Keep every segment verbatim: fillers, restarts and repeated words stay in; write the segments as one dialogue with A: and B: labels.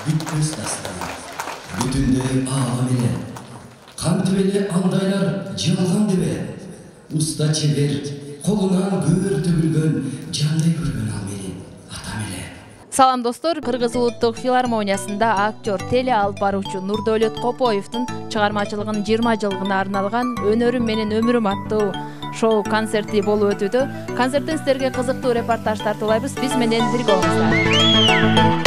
A: бүткөз дастан, бүтүндө аға менен, кантип андайлар жалган дебе, уста чебер, колунан көөр төгүлгөн, жандай көргөн ал менен, атам эле.
B: Салам достор, Кыргыз улуттук филармониясында актер, теле алып баруучу Нурдөөлөт Копоевдун чыгармачылыгынын жыйырма жылдыгына арналган Өнөрүм менен өмүрүм аттуу шоу концерти болуп өтүүдө. Концерттен сиздерге кызыктуу репортаж тартуулайбыз. Биз менен бирге болуңуздар.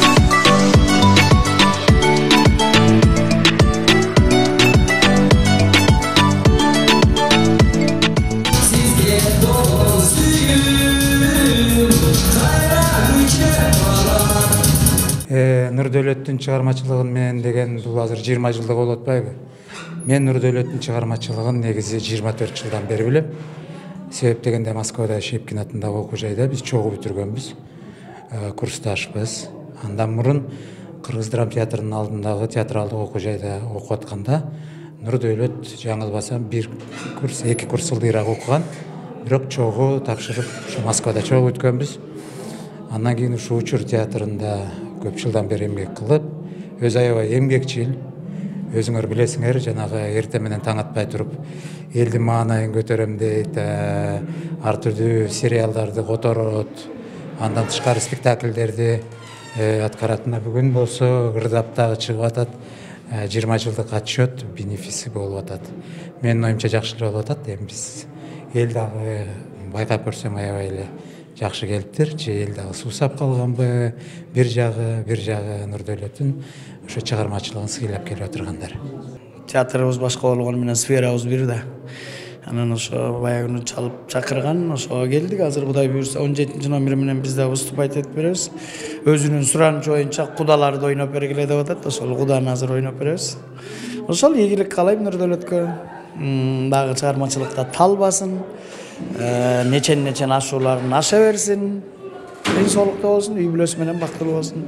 C: Нурдөөлөттүн чыгармачылыгын менен деген бул азыр жыйырма жылдык болуп атпайбы? Мен Нурдөөлөттүн чыгармачылыгын негизи жыйырма төрт жылдан бери билем. Себеп дегенде Москвада Шепкин атындагы окуу жайда биз чогуу бүтүргөнбүз. Курсташпыз. Андан мурун Кыргыз драма театрынын алдындагы театралдык окуу жайда окуп атканда Нурдөөлөт жаңылбасам бир курс, эки курс ылдыйраак окуган. Бирок чогуу тапшырып, ушу Москвада чогуу өткөнбүз. Андан кийин ушу Учур театрында көп жылдан бери эмгек кылып, өз аябай эмгекчил, өзүңөр билесиңер, жанагы эртең менен таң атпай туруп, элдин маанайын көтөрөм дейт, ар түрдүү сериалдарды которот, андан тышкары спектакльдерди аткаратына бүгүн болсо ырдап дагы чыгып атат, жыйырма жылдык отчет, бенефиси болуп атат. Менин оюмча жакшы эле болуп атат. Эми биз эл дагы байкап көрсөм аябай эле жакшы келиптир, же эл дагы суусап калганбы, бир жагы, бир жагы Нурдөөлөттүн ошо чыгармачылыгын сыйлап келип отургандар.
D: Театрыбыз башка болгону менен сферабыз бир да. Анан ошо баягы чалып чакырган, ошого келдик. Азыр Кудай буйрса он жетинчи номер менен биз да выступать этип беребиз. Өзүнүн суранычы боюнча кудаларды ойноп бергиле деп атат. Ошол куданы азыр ойноп беребиз. Ошол ийгилик каалайм Нурдөөлөткө. Дагы чыгармачылыкта талбасын. Нечен нечен ашууларын аша берсин, ден соолукта болсун, үй бүлөсү менен бактылуу болсун.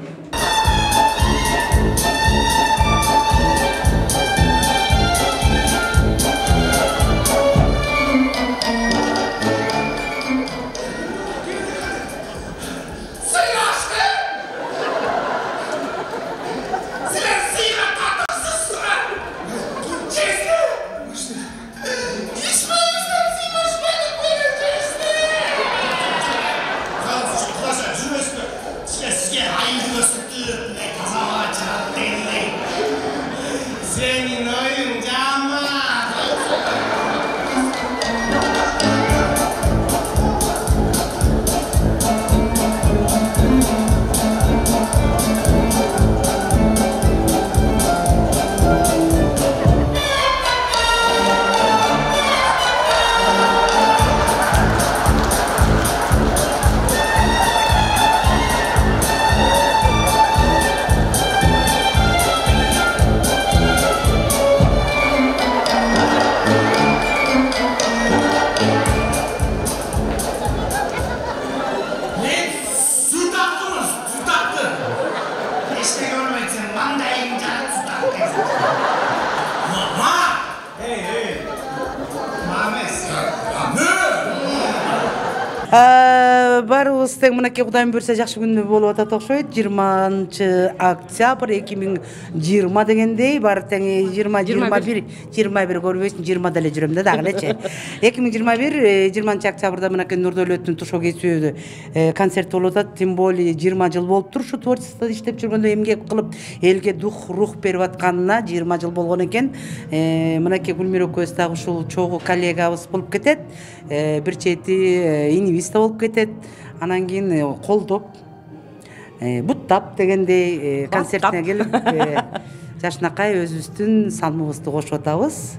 E: Барыбыз тең мынакей Кудайым буйрса жакшы күндө болуп атат окшойт. жыйырманчы октябрь эки миң жыйырма дегендей, баары тең жыйырма жыйырма бир жыйырма бир көрбөйсүң, жыйырма деле жүрөм да дагы элечи. эки миң жыйырма бир жыйырманчы октябрда мынакей Нурдөөлөттүн Тушоо кесүүбү концерт болуп атат. Тем более жыйырма жыл болуптур ушу творчестводо иштеп жүргөндө, эмгек кылып элге дух, рух берип атканына жыйырма жыл болгон экен. Мынакей Гүлмира экөөбүз дагы ушул чогуу коллегабыз болуп кетет. Бир чети инибиз да болуп кетет. Анан кийин колдоп, буттап дегендей концертине келип, жашынакай өзүбүздүн салмыбызды кошуп атабыз.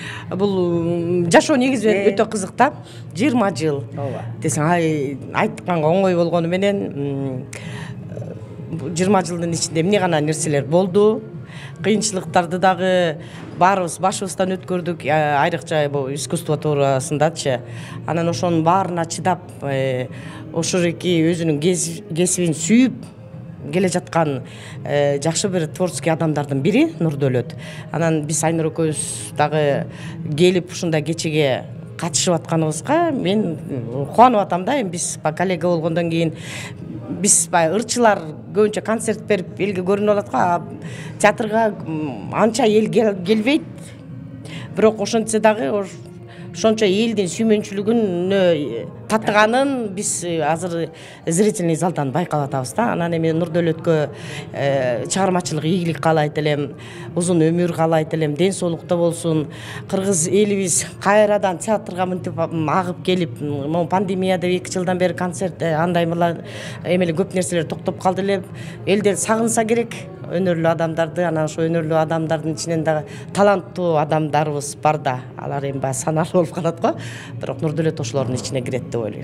F: Бул жашоо негизи өтө кызык да. жыйырма жыл. Десең, айтканга оңой болгону менен жыйырма жылдын ичинде эмне гана нерселер болду. Кыйынчылыктарды дагы баарыбыз башыбыздан өткөрдүк, айрыкча бул искусство туурасындачы. Анан ошонун баарына чыдап, ошореки өзүнүн кесибин сүйүп келе жаткан жакшы бир творческий адамдардын бири Нурдөөлөт. Анан биз Айнур экөөбүз дагы келип ушундай кечеге катышып атканыбызга мен кубанып атам да. Эми биз коллега болгондон кийин биз баягы ырчылар көбүнчө концерт берип элге көрүнүп алат го. Театрга анча эл келбейт. Бирок ошентсе дагы ошончо элдин сүймөнчүлүгүн татыганын биз азыр зрительный залдан байкап атабыз да. Анан эми Нурдөөлөткө чыгармачылык ийгилик каалайт элем, узун өмүр каалайт элем, ден соолукта болсун. Кыргыз элибиз кайрадан театрга мынтип агып келип, могу пандемия деп эки жылдан бери концерт андай мыла эмеле көп нерселер токтоп калды эле. Элдер сагынса керек өнөрлүү адамдарды. Анан ошо өнөрлүү адамдардын ичинен дагы таланттуу адамдарыбыз бар да. Алар эми баягы санарлуу болуп калат го. Бирок Нурдөөлөт ошолордун ичине кирет деп ойлойм.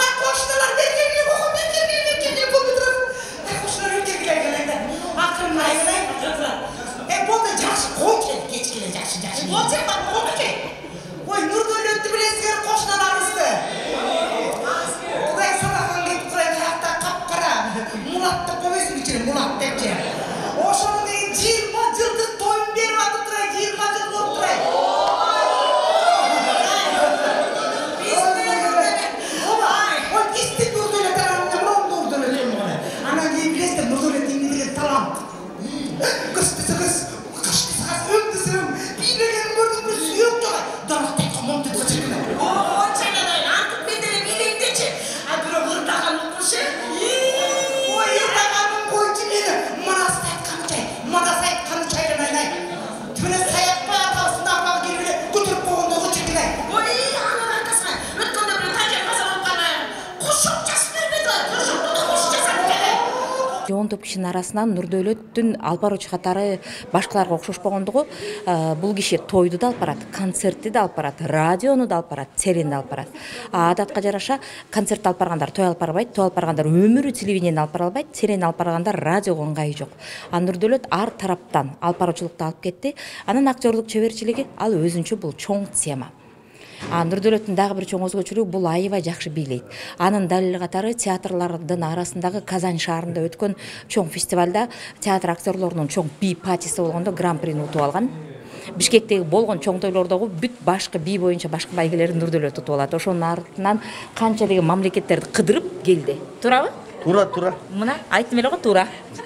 G: он топ кишинин арасынан Нурдөөлөттүн алып баруучу катары башкаларга окшошпогондугу, бул киши тойду да алып барат, концертти да алып барат, радиону да алып барат, серени алып барат. Адатка жараша концерт алып баргандар той алып барбайт, той алып баргандар өмүрү телевидениени алып бара албайт, серени алып баргандар радиого ыңгайы жок. А Нурдөөлөт ар тараптан алып баруучулукту алып кетти. Анан актерлук чеберчилиги ал өзүнчө бул чоң тема. А Нурдөөлөттүн дагы бир чоң өзгөчөлүгү бул аябай жакшы бийлейт. Анын далили катары театрлардын арасындагы Казань шаарында өткөн чоң фестивалда театр актерлорунун чоң би патиси болгондо гран-прини утуп алган. Бишкектеги болгон чоң тойлордогу бүт башкы би боюнча башкы байгелерин Нурдөөлөт утуп алат. Ошонун артынан канчалык мамлекеттерди кыдырып келди. Туурабы?
H: Туура, туура.
G: Мына айттым эле го, туура.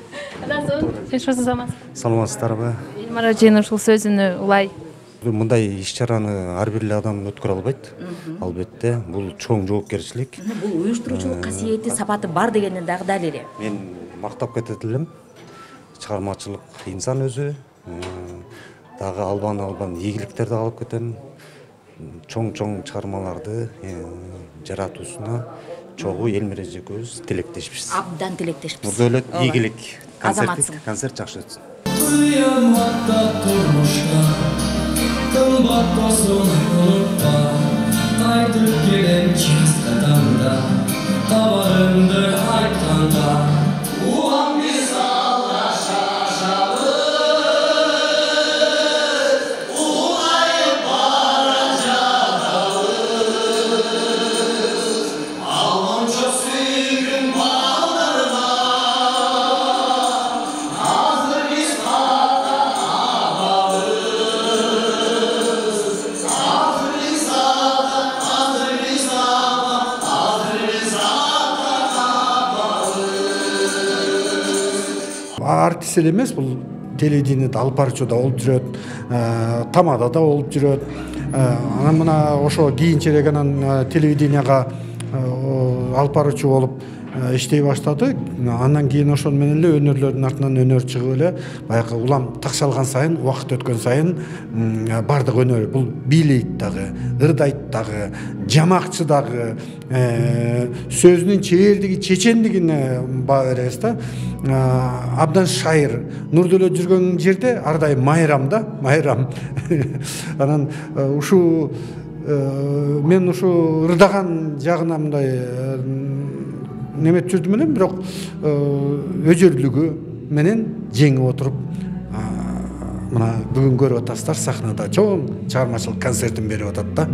H: Саламатсыздарбы?
B: Элмара Жээн ушул сөзүнү улай
H: Мындай иш-чараны ар бир эле адам өткөрө албайт. Албетте, бул чоң жоопкерчилик.
G: Бул уюштуруучулук касиети, сапаты бар дегендин дагы далили.
H: Мен мактап кетет элем. Чыгармачылык инсан өзү, дагы албан албан ийгиликтерди алып кетем. Чоң-чоң чыгармаларды жаратуусуна чогуу Элмира эжекебиз тилектешпиз.
G: Абдан тилектешпиз.
H: Нурдөөлөт ийгилик, концерт, концерт жакшы өтсүн.
A: Кымбат досун унутпа, кайтып келем часкатамда, кабарымды айтканда. Улам биз алашабыз, улайып бара жатабыз. Алгончо сүйгүн балдарга, азыр биз
I: артист эле эмес, бул телевидениеде алып баруучу да болуп жүрөт, тамада да болуп жүрөт. Анан мына ошо кийинчерээк анан телевиденияга алып баруучу болуп иштей баштады. Андан кийин ошон менен эле өнөрлөрдүн артынан өнөр чыгып эле баягы улам такшалган сайын, убакыт өткөн сайын бардык өнөр бул бийлейт дагы, ырдайт дагы, жамакчы дагы, сөзүнүн чебердиги, чечендигине баа беребиз да. Абдан шайыр. Нурдөөлөт жүргөн жерде ар дайым майрам да, майрам. Анан ушу мен ушу ырдаган жагына мындай немет жүрдүм элем, бирок өжөрлүгү менен жеңип отуруп мына бүгүн көрүп атасыздар, сахнада чоң чыгармачылык концертин берип атат да.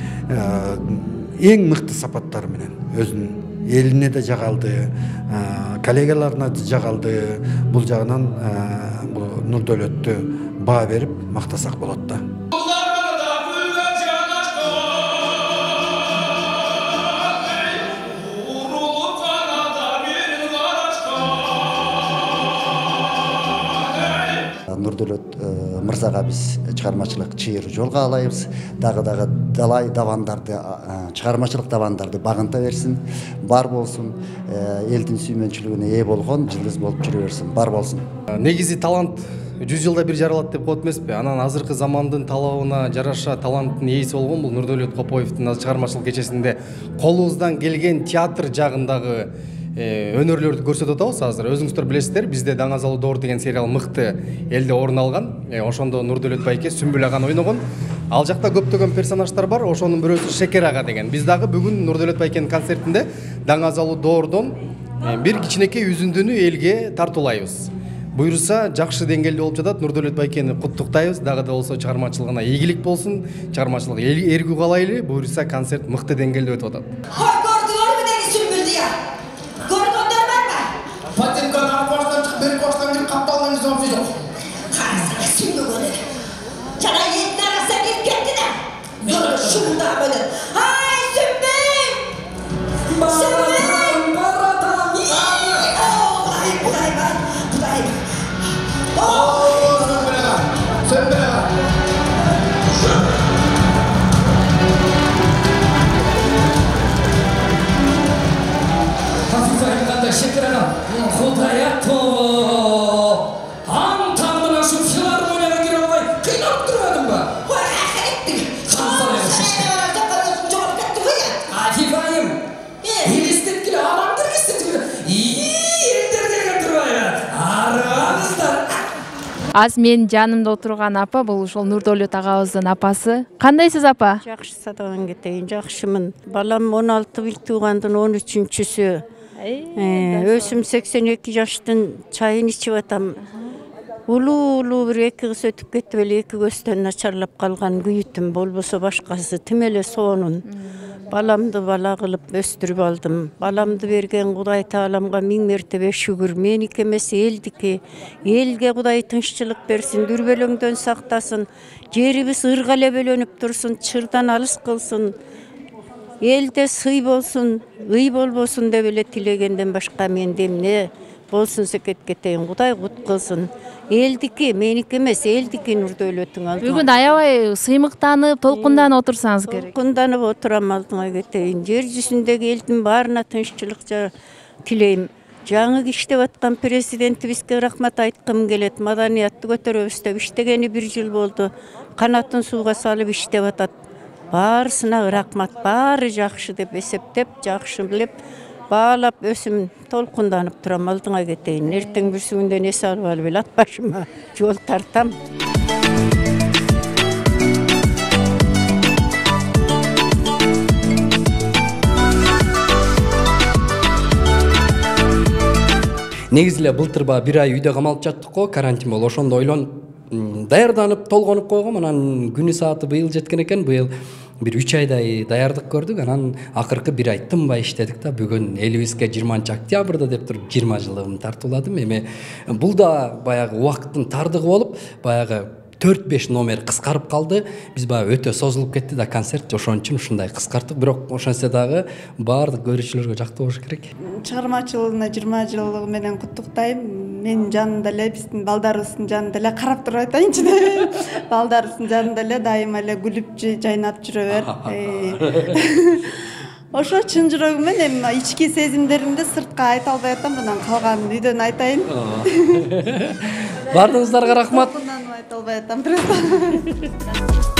I: Эң мыкты сапаттары менен өзүнүн элине да жагалды, коллегаларына да жагалды. Бул жагынан бул Нурдөөлөттү баа берип мактасак болот да.
J: Нурдөлөт мырзага биз чыгармачылык чыйыр жол каалайбыз. Дагы дагы далай давандарды, чыгармачылык давандарды багынта берсин, бар болсун, элдин сүймөнчүлүгүнө ээ болгон жылдыз болуп жүрө берсин, бар болсун.
K: Негизи талант жүз жылда бир жаралат деп коет эмеспи? Анан азыркы замандын талабына жараша таланттын ээси болгон бул Нурдөлөт Копоевдин чыгармачылык кечесинде колубуздан келген театр жагындагы өнөрлөрдү көрсөтүп атабыз азыр. Өзүңүздөр билесиздер, бизде Даңазалуу доор деген сериал мыкты элде орун алган. Ошондо Нурдөлөт байке Сүмбүл аганы ойногон. Ал жакта көптөгөн персонаждар бар. Ошонун бирөөсү Шекер ага деген. Биз дагы бүгүн Нурдөлөт байкенин концертинде Даңазалуу доордон бир кичинекей үзүндүнү элге тартуулайбыз. Буйруса жакшы деңгээлде болуп жатат. Нурдөлөт байкени куттуктайбыз. Дагы да болсо чыгармачылыгына ийгилик болсун. Чыгармачылык эргүү каалайлы. Буйруса концерт мыкты деңгээлде өтүп атат.
L: Патентканы ар коштан чыгып, бери коштан кирип капталган зомсы жок. Карасаңа сүңгөгөнү. Жана эдин арасына кирип кетти да. Көрө шуңда менен. Ай, Сүмбүл! Сүмбүл! Баратам! Ай, Кудай бар, Кудай бар. О, Сүмбүл ага, Сүмбүл ага.
A: Хасисайын кандай Шекер ага. Кудая то. Ам тамына шу филармонияга кире албай кыйнап турбадың ба? Ой, ахиреттик. Хасисайын шешкен. Жооп кетти го я. Афифайым. Элестеткиле, адамдар кестеткиле. Ии, элдер келген турбайбы? Арыңыздар.
B: Аз мен жанымда отурган апа, бул ошол Нурдөлөт агабыздын апасы. Кандайсыз апа?
M: Жакшы садаган кетейин, жакшымын. Балам он алты бил туугандын он үчүнчүсү. Өзүм сексен эки жаштын чайын ичип атам. Улуу-улуу бир эки кыз өтүп кетип эле эки көздөн начарлап калган күйүтүм, болбосо башкасы тим эле сонун. Баламды бала кылып өстүрүп алдым. Баламды берген Кудай Тааламга миң мертебе шүгүр. Меники эмес элдики. Элге Кудай тынччылык берсин, дүрбөлөңдөн сактасын. Жерибиз ырга эле бөлөнүп турсун, чырдан алыс кылсын. Элде сый болсун, ый болбосун деп эле тилегенден башка менде эмне болсун секет кетейин. Кудай кут кылсын. Элдики, меники эмес, элдики Нурдөлөтүң алдыма.
B: Бүгүн аябай сыймыктанып, толкунданып отурсаңыз керек.
M: Толкунданып отурам алдыңа кетейин. Жер жүзүндөгү элдин баарына тынччылык тилейм. Жаңы иштеп аткан президентибизге рахмат айткым келет. Маданиятты көтөрөбүз деп иштегени бир жыл болду. Канатын сууга салып иштеп атат. Баарысына рахмат, баары жакшы деп эсептеп, жакшы билип, баалап өсүм толкунданып турам алдыңа кетейин. Эртең бүрсүгүндөн эс алып алып эле ат башыма жол тартам.
N: Негизи эле былтыр ба бир ай үйдө камалып жаттык го, карантин болуп, ошондо ойлонуп даярданып, толгонуп койгом. Анан күнү сааты быйыл жеткен экен. Быйыл бир үч айдай даярдык көрдүк. Анан акыркы бир ай тынбай иштедик да. Бүгүн элибизге жыйырманчы октябрда деп туруп жыйырма жылдыгымды тартууладым. Эми бул да баягы убакыттын тардыгы болуп, баягы төрт беш номер кыскарып калды. Биз баягы өтө созулуп кетти да концерт. Ошон үчүн ушундай кыскарттык. Бирок ошентсе дагы баардык көрүүчүлөргө жактуу болуш керек.
O: Чыгармачылыгына жыйырма жылдыгы менен куттуктайм. Менин жанымда эле, биздин балдарыбыздын жанында эле карап туруп айтайынчы деп. Балдарыбыздын жанында эле дайыма эле күлүп жайнап жүрө бер. Ошо чын жүрөгүмөн эми ички сезимдеримди сыртка айта албай атам, мындан калганын үйдөн айтайын.
N: Бардыгыңыздарга рахмат.
O: Айта албай атам.